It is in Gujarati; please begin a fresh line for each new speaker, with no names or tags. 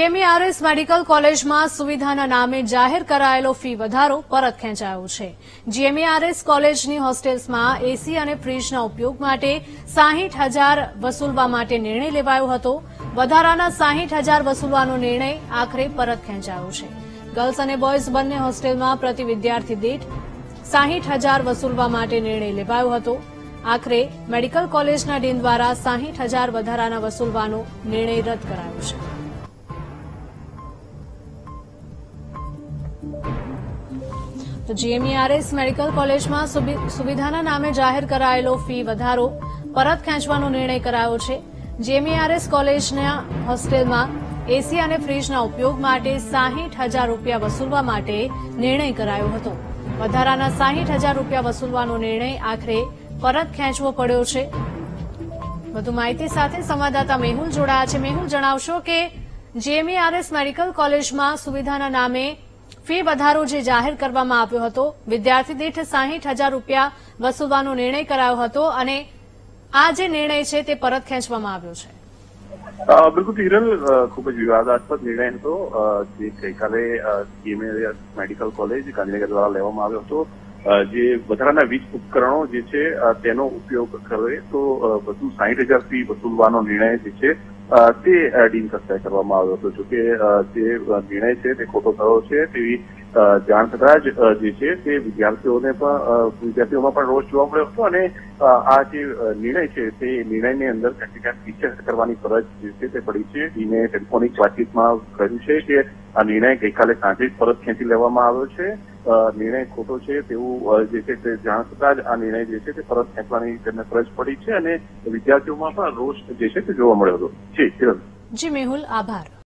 જીએમઈઆરએસ મેડિકલ કોલેજમાં સુવિધાના નામે જાહેર કરાયેલો ફી વધારો પરત ખેંચાયો છે। જીએમઈઆરએસ કોલેજની હોસ્ટેલ્સમાં એસી અને ફ્રીજના ઉપયોગ માટે 60,000 વસૂલવા માટે નિર્ણય લેવાયો હતો। વધારાના 60,000 વસૂલવાનો નિર્ણય આખરે પરત ખેંચાયો છે। ગર્લ્સ અને બોયઝ બંને હોસ્ટેલમાં પ્રતિ વિદ્યાર્થી દીઠ 60,000 વસૂલવા માટે નિર્ણય લેવાયો હતો। આખરે મેડિકલ કોલેજના ડીન દ્વારા 60,000 વધારાના વસૂલવાનો નિર્ણય રદ કરાયો છે। તો જીએમઈઆરએસ મેડિકલ કોલેજમાં સુવિધાના નામે જાહેર કરાયેલો ફી વધારો પરત ખેંચવાનો નિર્ણય કરાયો છે। જીએમઈઆરએસ કોલેજના હોસ્ટેલમાં એસી અને ફ્રીજના ઉપયોગ માટે 60,000 રૂપિયા વસૂલવા માટે નિર્ણય કરાયો હતો। વધારાના 60,000 રૂપિયા વસૂલવાનો નિર્ણય આખરે પરત ખેંચવો પડ્યો છે। વધુ માહિતી સાથે સંવાદદાતા મેહુલ જોડાયા છે। મેહુલ, જણાવશો કે જીએમઈઆરએસ મેડિકલ કોલેજમાં સુવિધાના નામે ફી વધારો જે જાહેર કરવામાં આવ્યો હતો, વિદ્યાર્થી દીઠ 60,000 રૂપિયા વસૂલવાનો નિર્ણય કરાયો હતો અને આ જે નિર્ણય છે તે પરત ખેંચવામાં આવ્યો છે।
બિલકુલ હિરલ, ખૂબ જ વિવાદાસ્પદ નિર્ણય હતો જે ગઈકાલે જીએમઈઆરએસ મેડિકલ કોલેજ ગાંધીનગર દ્વારા લેવામાં આવ્યો હતો। જે વધારાના વીજ ઉપકરણો જે છે તેનો ઉપયોગ કરે તો વધુ 60,000 ફી વસૂલવાનો નિર્ણય જે છે તે ડીન કક્ષાએ કરવામાં આવ્યો હતો। જોકે જે નિર્ણય છે તે ખોટો થયો છે તેવી જાણ થતાં જ જે છે તે વિદ્યાર્થીઓમાં પણ રોષ જોવા મળ્યો હતો અને આ જે નિર્ણય છે તે નિર્ણયની અંદર ક્યાંક વિચાર કરવાની ફરજ જે છે તે પડી છે। ડીને ટેલિફોનિક વાતચીતમાં કહ્યું છે કે આ નિર્ણય ગઈકાલે સાંજે જ પરત ખેંચી લેવામાં આવ્યો છે। નિર્ણય ખોટો છે તેવું જે છે તે જાણ થતાં જ આ નિર્ણય જે છે તે પરત ખેંચવાની તેમને ફરજ પડી છે અને વિદ્યાર્થીઓમાં પણ રોષ જે છે તે જોવા મળ્યો હતો। જી મેહુલ,
આભાર।